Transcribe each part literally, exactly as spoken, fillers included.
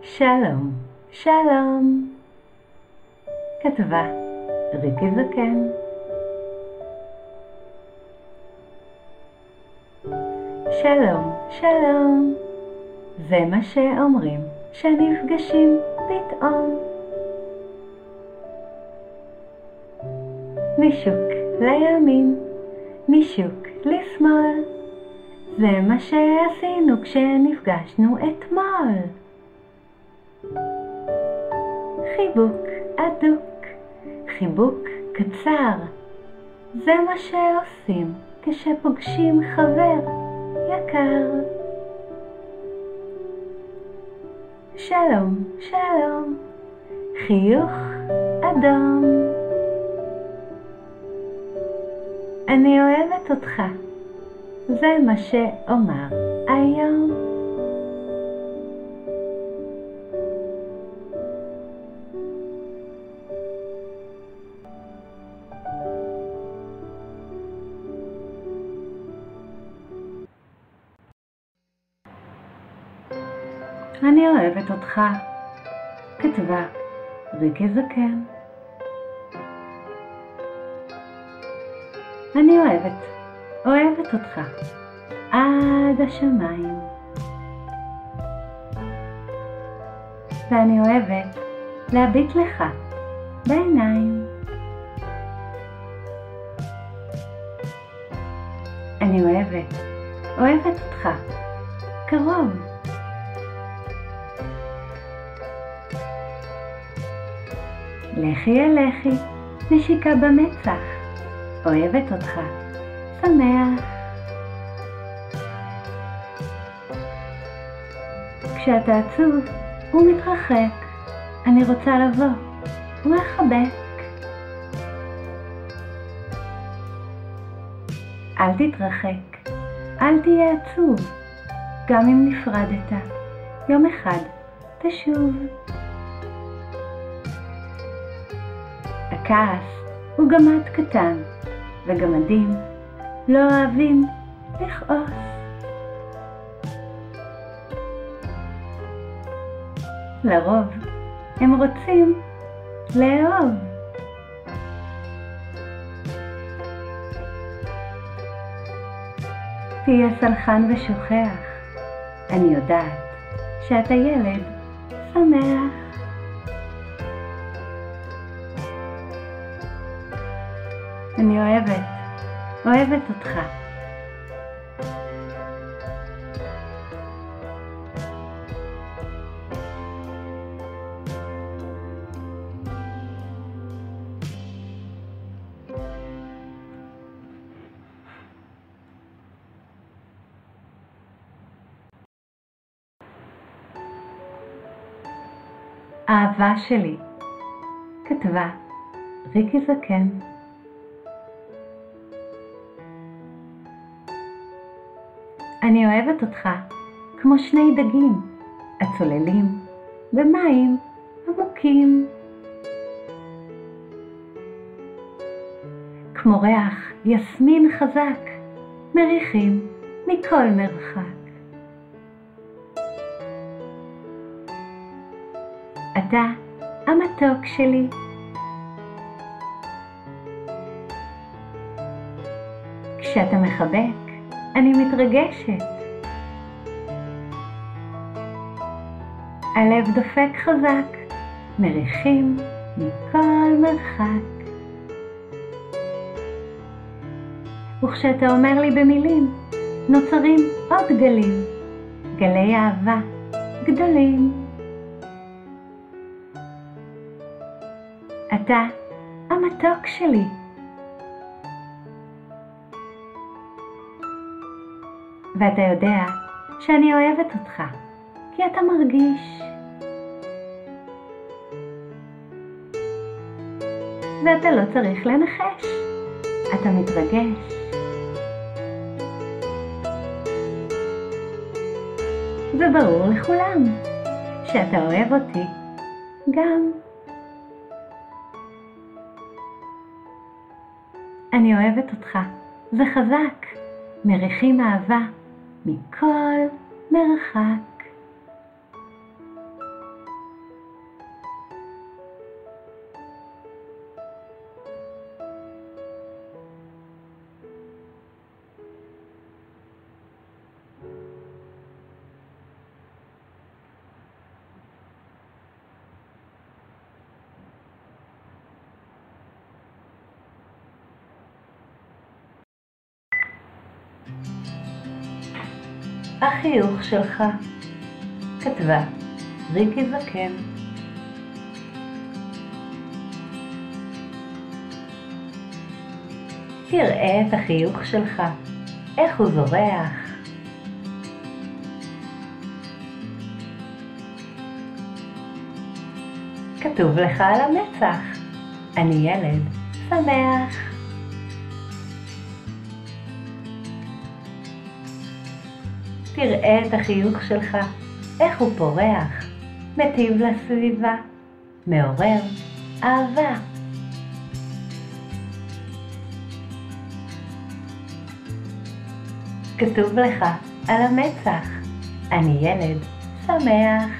שלום, שלום. כתבה ריקי זקן. שלום, שלום. זה מה שאומרים שנפגשים פתאום. נישוק לימין, נישוק לשמאל. זה מה שעשינו כשנפגשנו אתמול. חיבוק אדוק, חיבוק קצר. זה מה שעושים כשפוגשים חבר יקר. שלום, שלום. חיוך אדום. אני אוהבת אותך. זה מה שאומר היום. אני אוהבת אותך. כתבה ריקי זקן. אני אוהבת, אוהבת אותך עד השמיים. ואני אוהבת להביט לך בעיניים. אני אוהבת, אוהבת אותך קרוב. לכי אל לכי, נשיקה במצח. אוהבת אותך, שמח. כשאתה עצוב ומתרחק, אני רוצה לבוא ולחבק. אל תתרחק, אל תהיה עצוב. גם אם נפרדת, יום אחד תשוב. הכעס הוא גמד קטן, וגמדים לא אוהבים לכעוס. לרוב הם רוצים לאהוב. תהיה סלחן ושוכח. אני יודעת שאתה ילד שמח. אני אוהבת, אוהבת אותך. אהבה שלי. כתבה ריקי זקן. אני אוהבת אותך כמו שני דגים הצוללים במים עמוקים. כמו ריח יסמין חזק, מריחים מכל מרחק. אתה המתוק שלי. כשאתה מחבק, אני מתרגשת. הלב דופק חזק, מריחים מכל מרחק. וכשאתה אומר לי במילים, נוצרים עוד גלים, גלי אהבה גדולים. אתה המתוק שלי. ואתה יודע שאני אוהבת אותך, כי אתה מרגיש. ואתה לא צריך לנחש, אתה מתרגש. זה ברור לכולם שאתה אוהב אותי גם. אני אוהבת אותך, זה חזק, מריחים אהבה מכל מרחק. החיוך שלך. כתבה ריקי זקן. תראה את החיוך שלך, איך הוא זורח. כתוב לך על המצח, אני ילד שמח. תראה את החיוך שלך, איך הוא פורח, מטיב לסביבה, מעורר אהבה. כתוב לך על המצח, אני ילד שמח.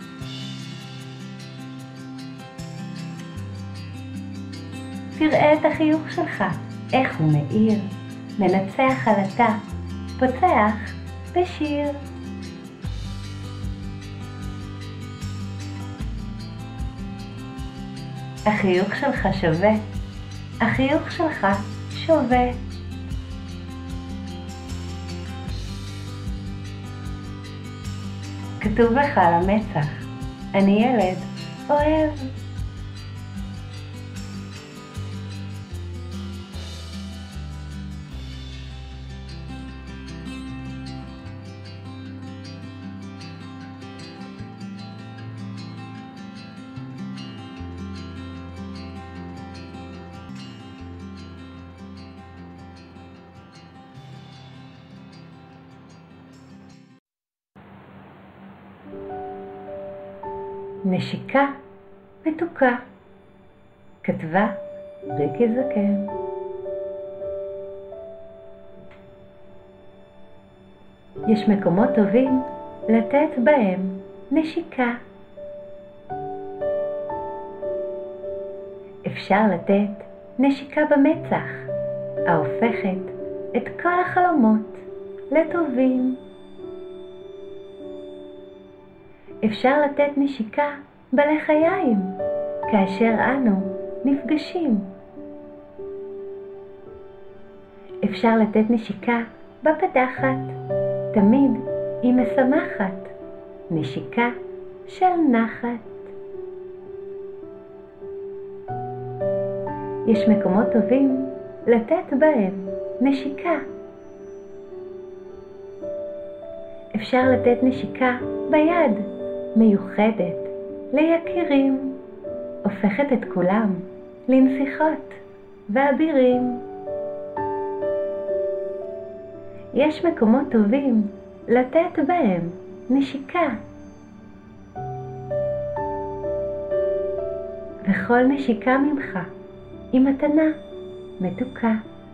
תראה את החיוך שלך, איך הוא מאיר, מנצח עלטה, פוצח בשיר. החיוך שלך שווה, החיוך שלך שווה. כתוב לך על המצח, אני ילד אוהב. נשיקה מתוקה. כתבה ריקי זקן. יש מקומות טובים לתת בהם נשיקה. אפשר לתת נשיקה במצח, ההופכת את כל החלומות לטובים. אפשר לתת נשיקה בלחיים, כאשר אנו נפגשים. אפשר לתת נשיקה בקדחת, תמיד היא משמחת, נשיקה של נחת. יש מקומות טובים לתת בהם נשיקה. אפשר לתת נשיקה ביד, מיוחדת ליקירים, הופכת את כולם לנסיכות ואבירים. יש מקומות טובים לתת בהם נשיקה. וכל נשיקה ממך היא מתנה מתוקה.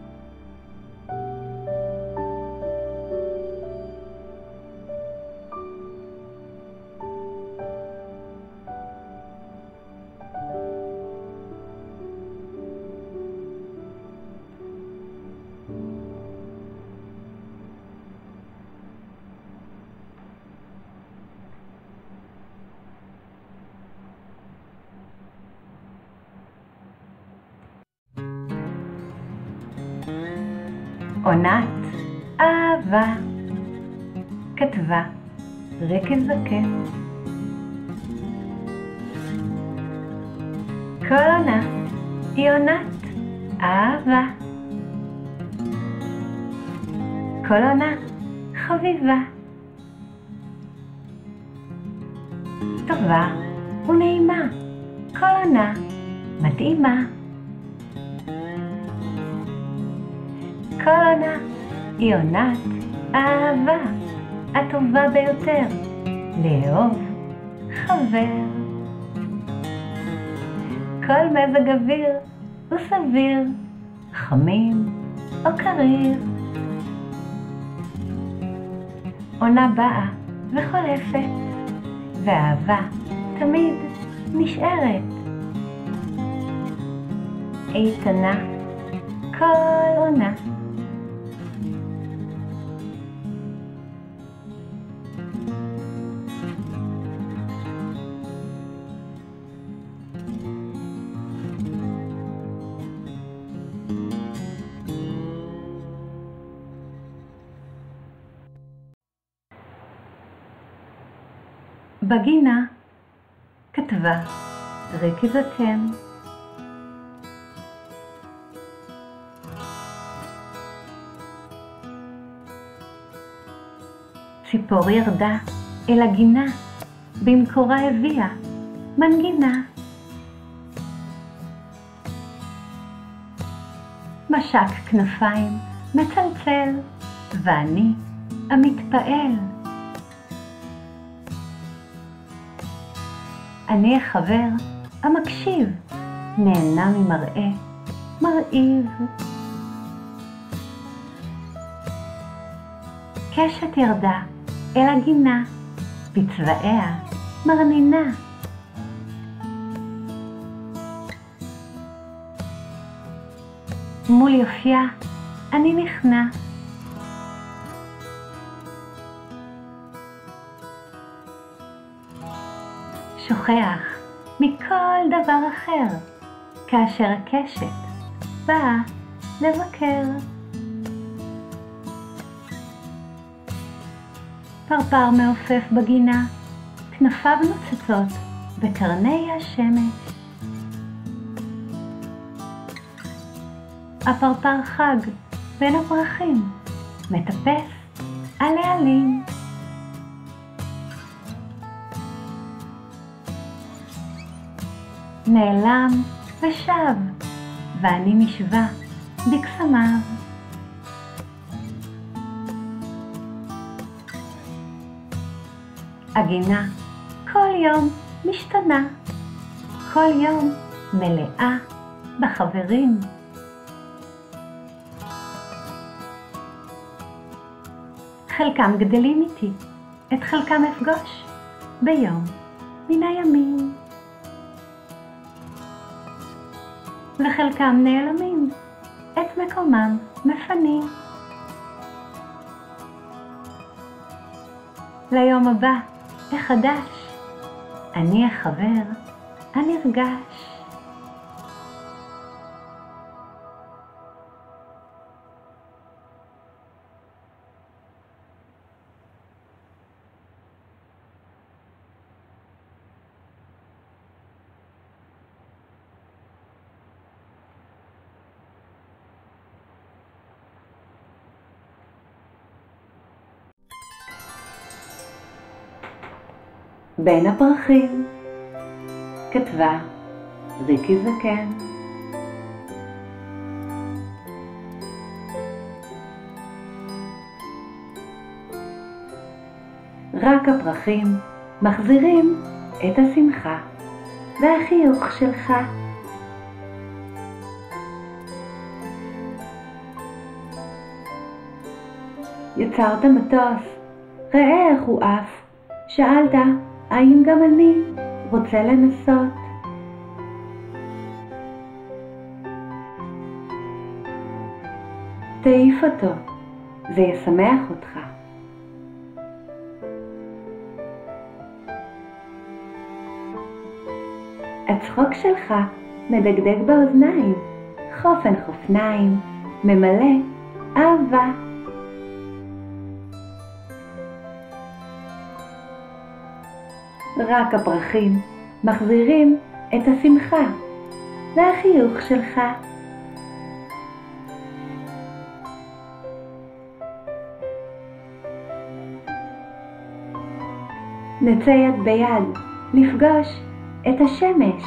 עונת אהבה. כתבה ריקי זקן. כל עונה היא עונת אהבה. כל עונה חביבה, טובה ונעימה. כל עונה מתאימה. כל עונה היא עונת אהבה, הטובה ביותר לאהוב חבר. כל מזג אוויר הוא סביר, חמים או קריר. עונה באה וחולפת, ואהבה תמיד נשארת. איתנה כל עונה. בגינה, כתבה ריקי זקן. ציפור ירדה אל הגינה, במקורה הביאה מנגינה. משק כנפיים מצלצל, ואני המתפעל. אני החבר המקשיב, נהנה ממראה מרהיב. קשת ירדה אל הגינה, בצבעיה מרנינה. מול יופייה אני נכנע. שוכח מכל דבר אחר, כאשר הקשת באה לבקר. פרפר מעופף בגינה, כנפיו נוצצות בקרני השמש. הפרפר חג בין הפרחים, מטפס על העלים. נעלם ושב, ואני משווה בקסמיו. הגינה כל יום משתנה, כל יום מלאה בחברים. חלקם גדלים איתי, את חלקם אפגוש ביום מן הימים. וחלקם נעלמים, את מקומם מפנים. ליום הבא החדש, אני החבר הנרגש. בין הפרחים, כתבה ריקי זקן. רק הפרחים מחזירים את השמחה והחיוך שלך. יצרת מטוס, ראה איך הוא עף. שאלת, האם גם אני רוצה לנסות? תעיף אותו, זה ישמח אותך. הצחוק שלך מדגדג באוזניים, חופן חופניים, ממלא אהבה. רק הפרחים מחזירים את השמחה והחיוך שלך. נצא יד ביד לפגוש את השמש.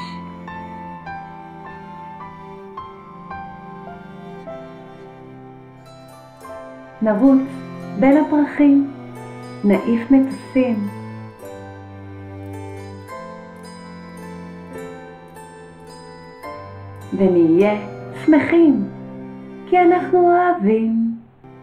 נרוץ בין הפרחים, נעיף מטוסים. ונהיה שמחים, כי אנחנו אוהבים.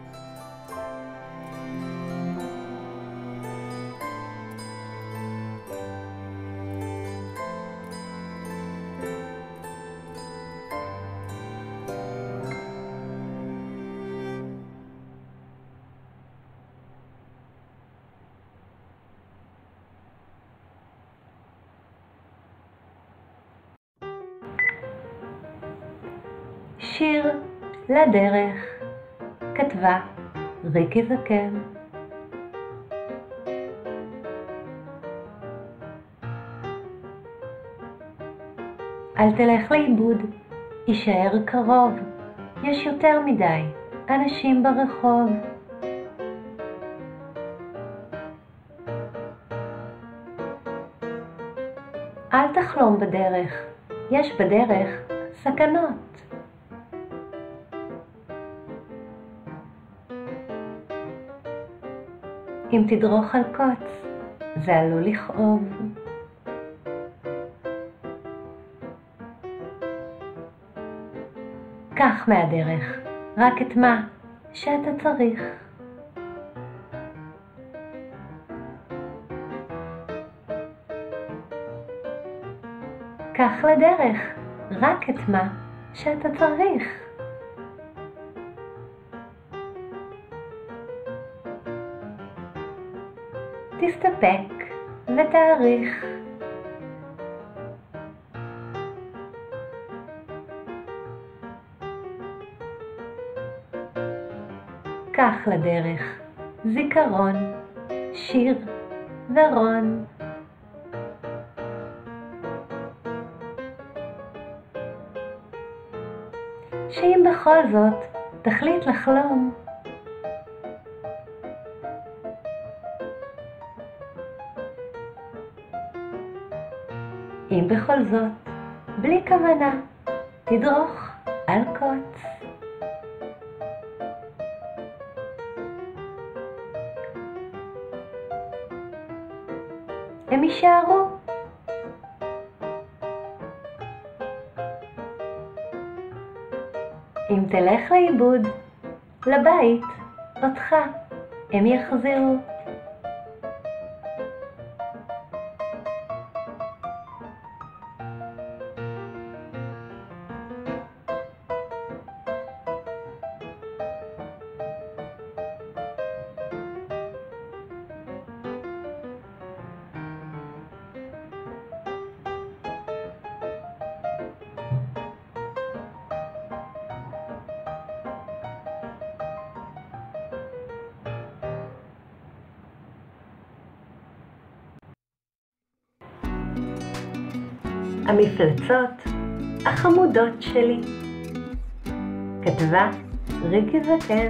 שיר לדרך, כתבה ריקי זקן. אל תלך לאיבוד, יישאר קרוב, יש יותר מדי אנשים ברחוב. אל תחלום בדרך, יש בדרך סכנות. אם תדרוך על קוץ, זה עלול לכאוב. קח מהדרך רק את מה שאתה צריך. קח לדרך רק את מה שאתה צריך. תסתפק ותעריך. קח לדרך זיכרון, שיר ורון. שאם בכל זאת תחליט לחלום, אם בכל זאת, בלי כוונה, תדרוך על קוץ. הם יישארו. אם תלך לאיבוד, לבית, אותך, הם יחזירו. המפלצות החמודות שלי. כתבה ריקי זקן.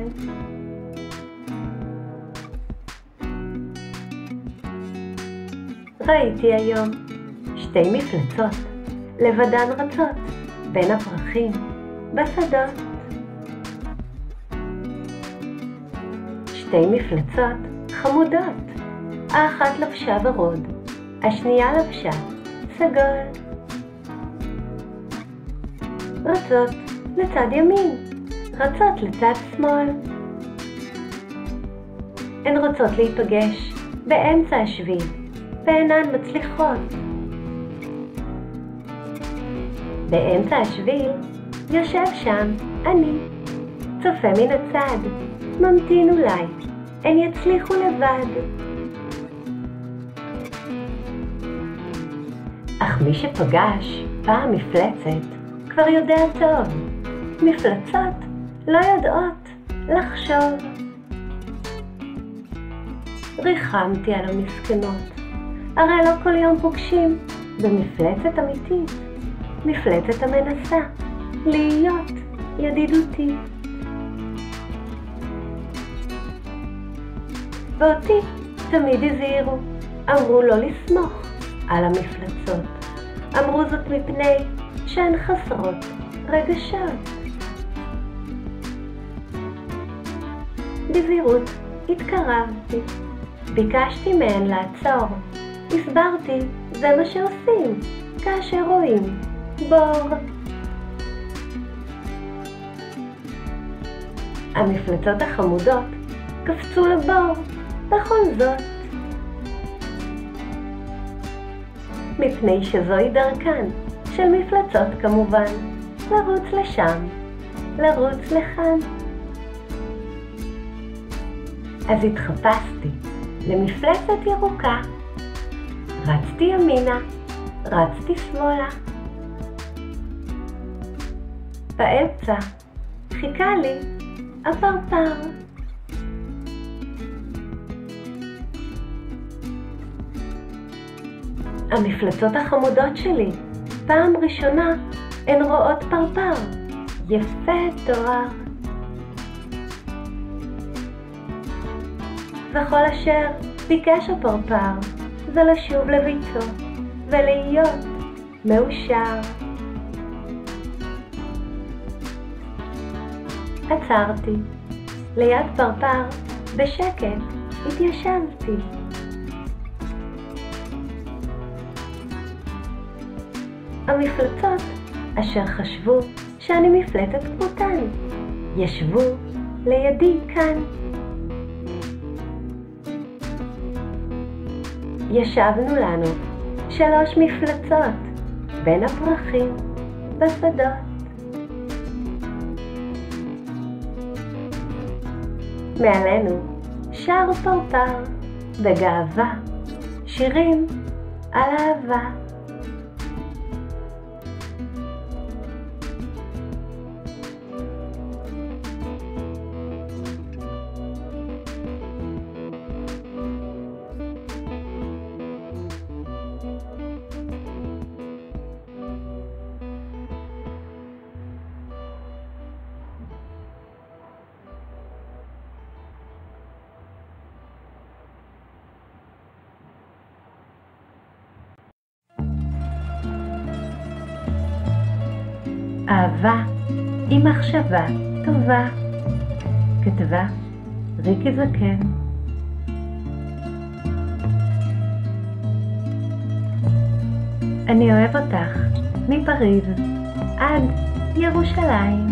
ראיתי היום שתי מפלצות לבדן רצות בין הפרחים בשדות. שתי מפלצות חמודות, האחת לבשה ורוד, השנייה לבשה סגול. רצות לצד ימין, רצות לצד שמאל. הן רוצות להיפגש באמצע השביל, ואינן מצליחות. באמצע השביל יושב שם אני, צופה מן הצד, ממתין אולי, הן יצליחו לבד. אך מי שפגש פעם מפלצת כבר יודע טוב, מפלצות לא יודעות לחשוב. ריחמתי על המסכנות, הרי לא כל יום פוגשים במפלצת אמיתית, מפלצת המנסה להיות ידידותי. ואותי תמיד הזהירו, אמרו לא לסמוך על המפלצות, אמרו זאת מפני שהן חסרות רגשות. בזהירות התקרבתי, ביקשתי מהן לעצור, הסברתי, זה מה שעושים כאשר רואים בור. המפלצות החמודות קפצו לבור בכל זאת, מפני שזוהי דרכן של מפלצות כמובן, לרוץ לשם, לרוץ לכאן. אז התחפשתי למפלצת ירוקה, רצתי ימינה, רצתי שמאלה. באמצע חיכה לי הפרפר. המפלצות החמודות שלי פעם ראשונה הן רואות פרפר, יפה תואר. וכל אשר ביקש הפרפר זה לשוב לביתו ולהיות מאושר. עצרתי, ליד פרפר בשקט התיישבתי. המפלצות אשר חשבו שאני מפלצת כמותן ישבו לידי כאן. ישבנו לנו שלוש מפלצות בין הפרחים בשדות. מעלינו שר פרפר בגאווה שירים על אהבה. אהבה היא מחשבה טובה, כתבה ריקי זקן. אני אוהב אותך מפריז עד ירושלים,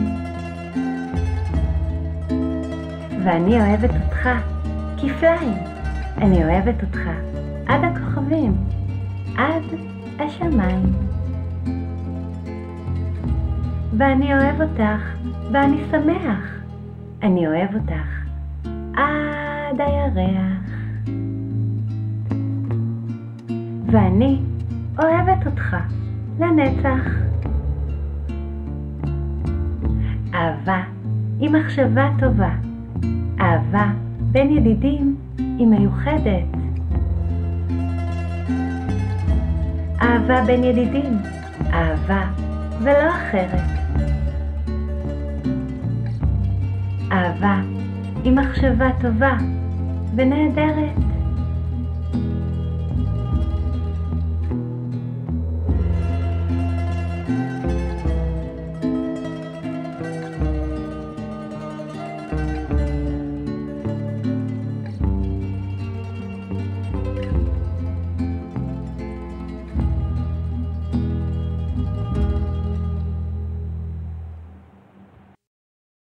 ואני אוהבת אותך כפליים. אני אוהבת אותך עד הכוכבים, עד השמיים. ואני אוהב אותך ואני שמח. אני אוהב אותך עד הירח. ואני אוהבת אותך לנצח. אהבה היא מחשבה טובה. אהבה בין ידידים היא מיוחדת. אהבה בין ידידים, אהבה ולא אחרת. אהבה היא מחשבה טובה ונהדרת.